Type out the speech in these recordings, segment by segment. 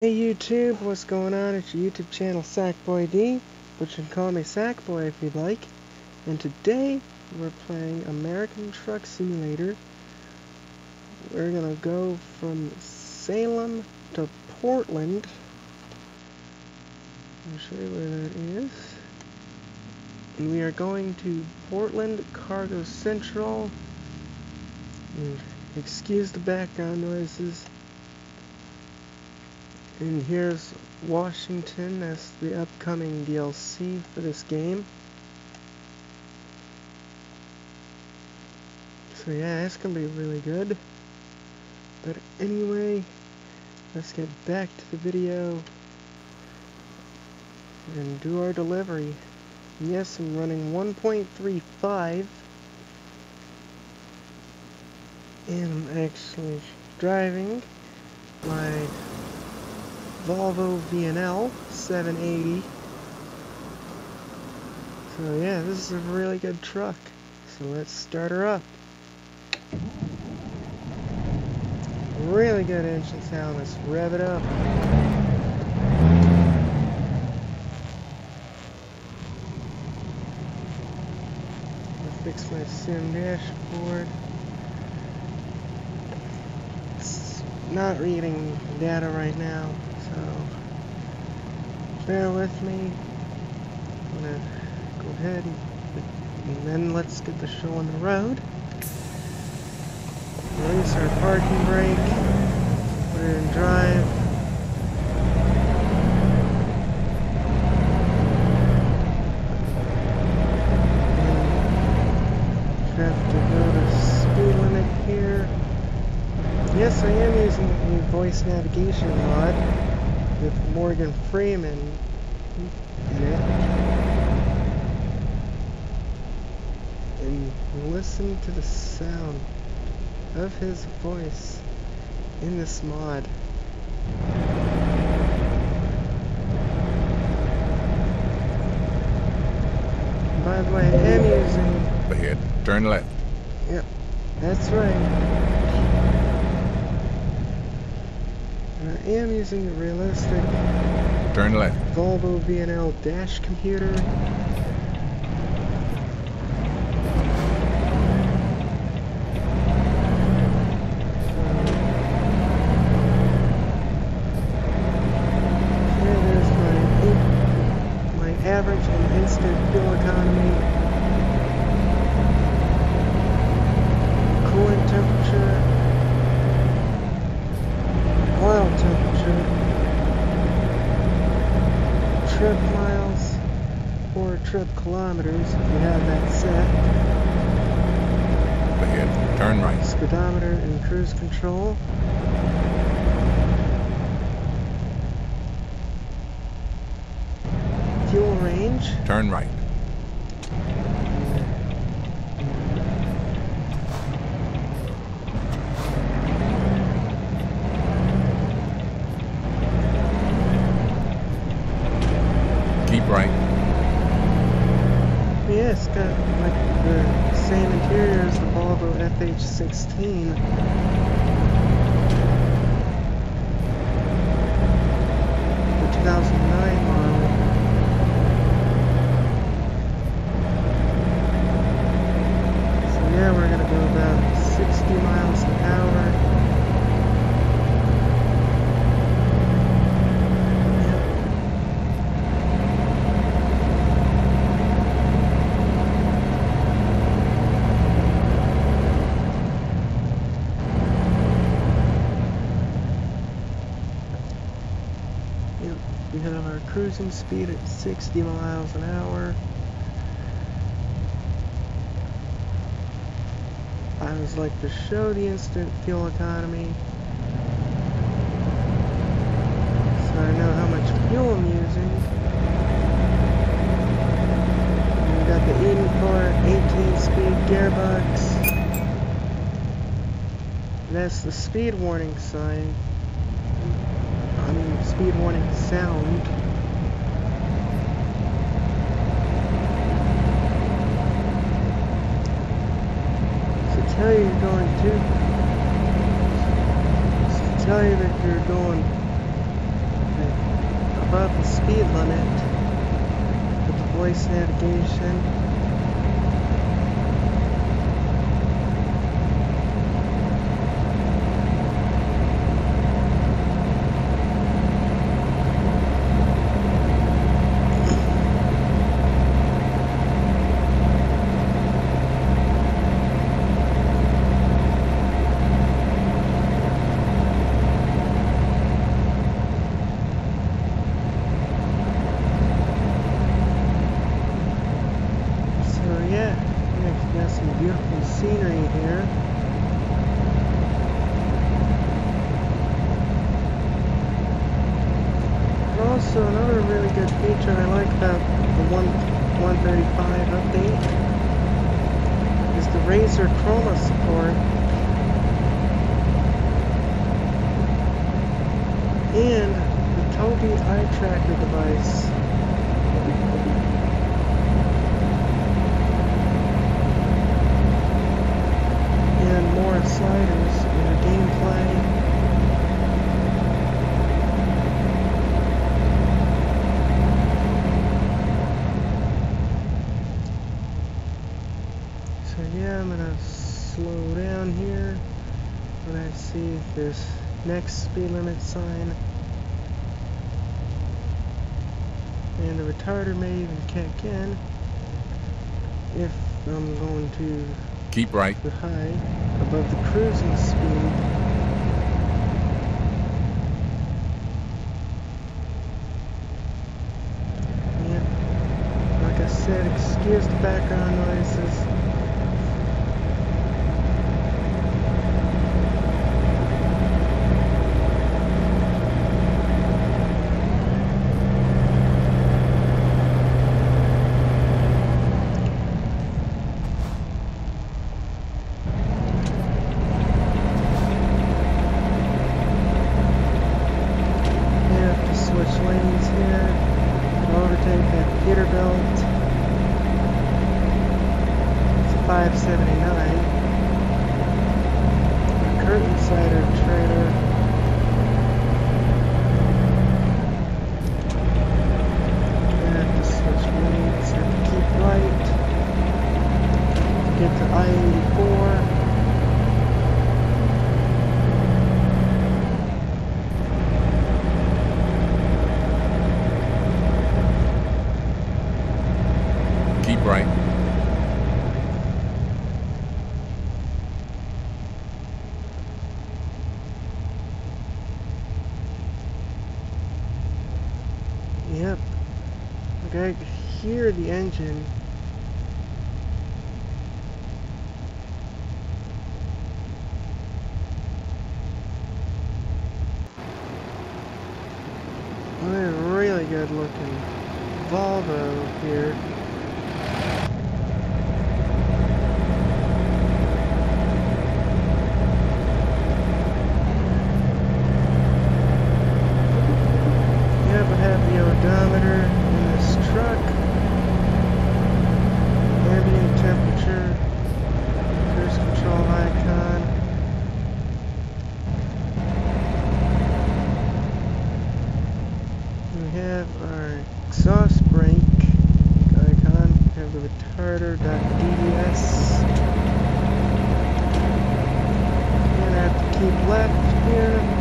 Hey YouTube, what's going on? It's your YouTube channel SackboyD, but you can call me Sackboy if you'd like. And today we're playing American Truck Simulator. We're gonna go from Salem to Portland. I'll show you where that is. And we are going to Portland Cargo Central. And excuse the background noises. And here's Washington. That's the upcoming DLC for this game. So yeah, it's gonna be really good. But anyway, let's get back to the video and do our delivery. And yes, I'm running 1.35, and I'm actually driving my Volvo VNL 780. So yeah, this is a really good truck. So let's start her up. Really good engine sound. Let's rev it up. I'll fix my sim dashboard. It's not reading data right now. So, bear with me. I'm gonna go ahead and then let's get the show on the road. Release our parking brake. Put it in drive. And have to go to speed limit here. Yes, I am using a voice navigation mod with Morgan Freeman in it. And listen to the sound of his voice in this mod. By the way, I am using... Ahead. Turn left. Yep, that's right. I am using the realistic Turn left. Volvo VNL dash computer. Here there's my average and instant fuel economy, coolant temperature, oil temperature, trip miles, or trip kilometers if you have that set, Ahead. Turn right. speedometer and cruise control, fuel range, Turn right. Keep right. yeah, it's got like the same interior as the Volvo FH16. The 2009 model. So yeah, we're gonna go about 60 miles an hour. We have our cruising speed at 60 miles an hour. I always like to show the instant fuel economy so I know how much fuel I'm using. And we got the Eden 18-speed gearbox. That's the speed warning sign. Speed warning sound. So tell you you're going to tell you that you're going above the speed limit with the voice navigation. Got some beautiful scenery here. And also another really good feature I like about the 135 update is the Razer Chroma support and the Tobii eye tracker device. And more sliders in the gameplay. So yeah, I'm gonna slow down here when I see this next speed limit sign. And the retarder may even kick in if I'm going to keep right, high above the cruising speed. Yeah, like I said, excuse the background noises. Lanes here to overtake that Peterbilt. It's a 579. A curtain cider trailer. I have to switch lanes, have to keep right to get to I-84. right. Yep. Okay, I can hear the engine. A really good looking Volvo here. Odometer in this truck, ambient temperature, cruise control icon, we have our exhaust brake icon, we have the retarder.dds, and I have to keep left here.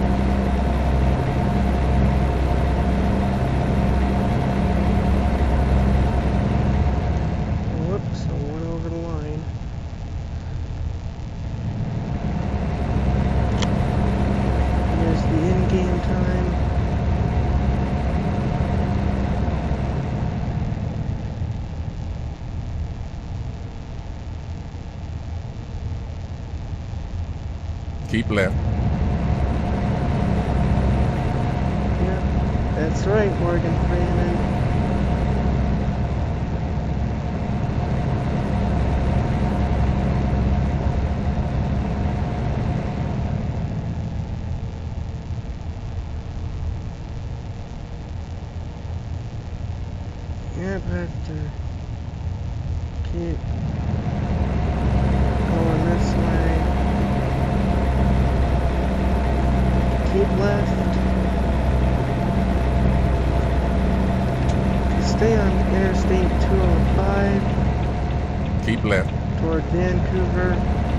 In-game time. Keep left. Yeah, that's right, Morgan Freeman. Yeah, but keep going this way. Keep left. Keep left. toward Vancouver.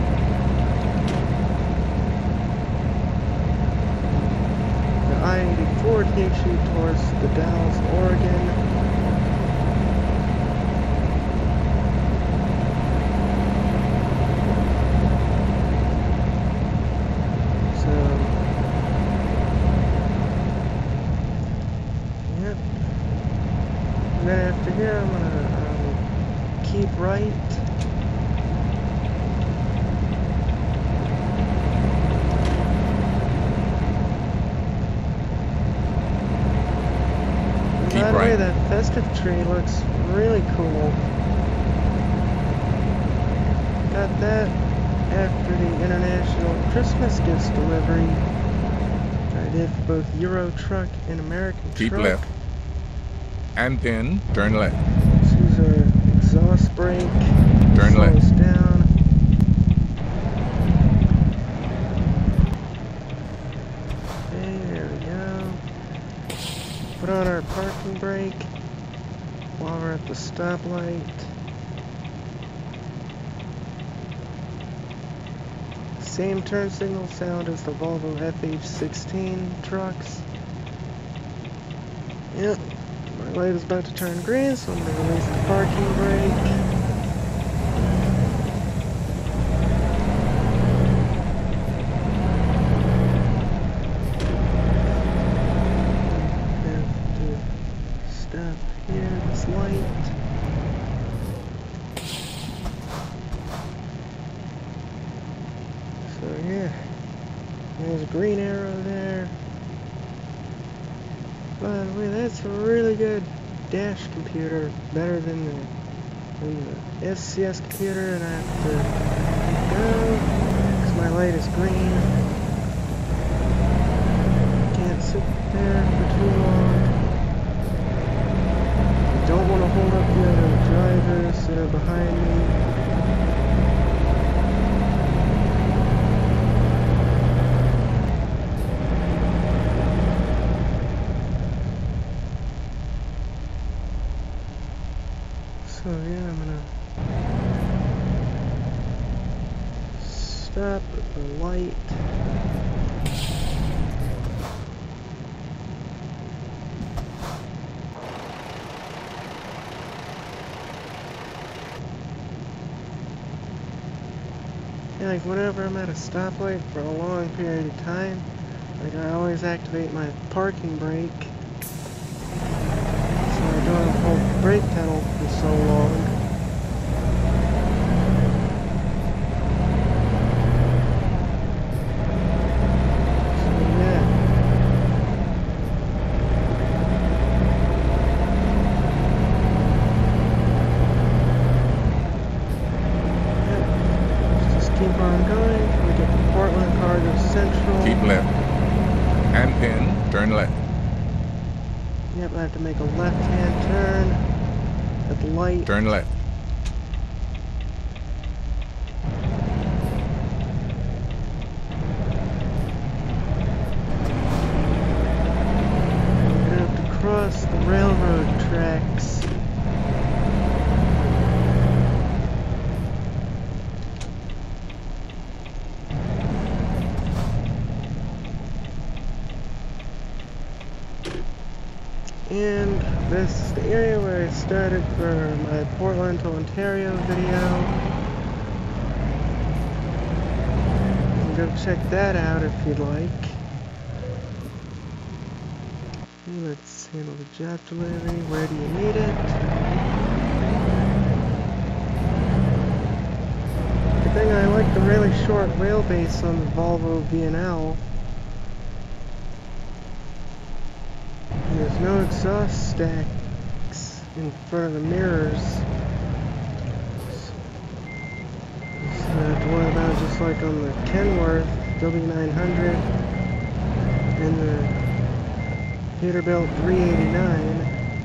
The I-84 takes you towards the Dalles, Oregon. So, yep. And then after here, I'm gonna keep right. Keep By the way, right. that festive tree looks really cool. Got that after the international Christmas gifts delivery I did for both Euro Truck and American Keep Truck. left. And then turn left. Let's use our exhaust brake. Turn Slow left. us down. Okay, there we go. Put on our parking brake while we're at the stoplight. Same turn signal sound as the Volvo FH16 trucks. Yep, my light is about to turn green, so I'm going to release the parking brake. Stop here, this light. So yeah, there's a green arrow there. By the way, that's a really good dash computer, better than the SCS computer, and I have to go because my light is green. Can't sit there for too long. Don't want to hold up the other drivers that are behind me. So yeah, I'm gonna stop at the light. Yeah, like whenever I'm at a stoplight for a long period of time, like I always activate my parking brake, so I don't have to hold the brake pedal for so long. So yeah. Keep on going. We get to Portland Cargo Central. Keep left. And then turn left. Yep, I have to make a left-hand turn at the light. Turn left. I'm gonna have to cross the railroad tracks. And this is the area where I started for my Portland to Ontario video. You can go check that out if you'd like. Let's handle the job delivery. Where do you need it? Good thing I like the really short wheelbase on the Volvo VNL. There's no exhaust stacks in front of the mirrors. So I have to worry about just like on the Kenworth W900 and the Peterbilt 389.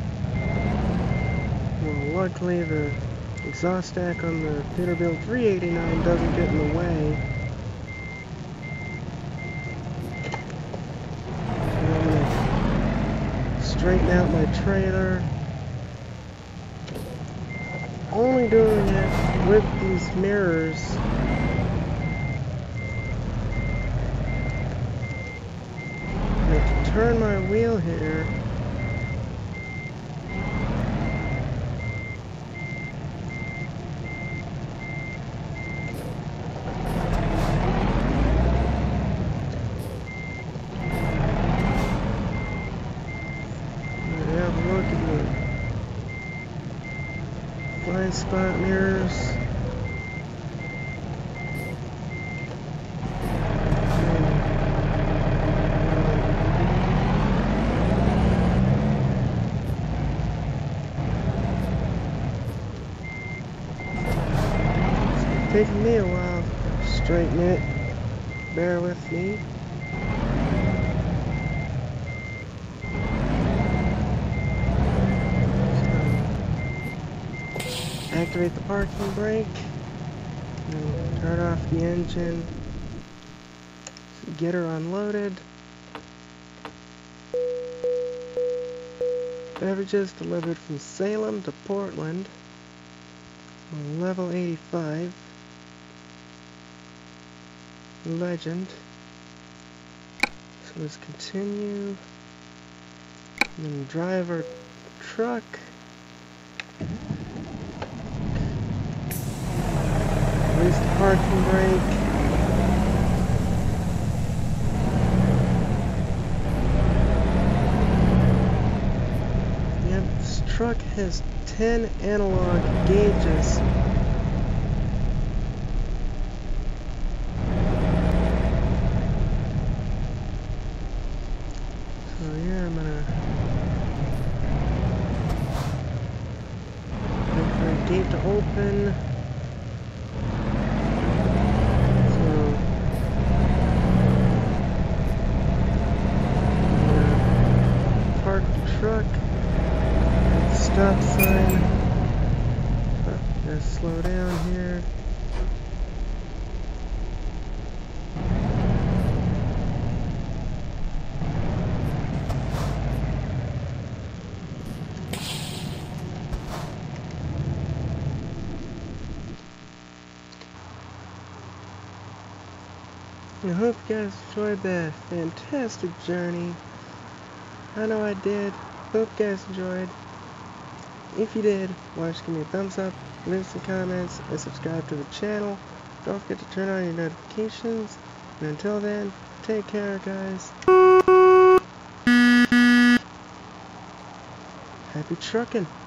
Well, luckily the exhaust stack on the Peterbilt 389 doesn't get in the way. Straighten out my trailer. only doing it with these mirrors. I have to turn my wheel here. Look at the blind spot mirrors. It's taking me a while to straighten it. Bear with me. Activate the parking brake, and turn off the engine, get her unloaded. Beverages delivered from Salem to Portland, on level 85, Legend. So let's continue, and then drive our truck. Release the parking brake. Yep, this truck has 10 analog gauges. So yeah, I'm gonna wait for a gate to open. Truck, stop sign. Gotta slow down here. I hope you guys enjoyed that fantastic journey. I know I did. Hope you guys enjoyed. If you did, why don't you give me a thumbs up, leave some comments, and subscribe to the channel. Don't forget to turn on your notifications. And until then, take care, guys. Happy trucking.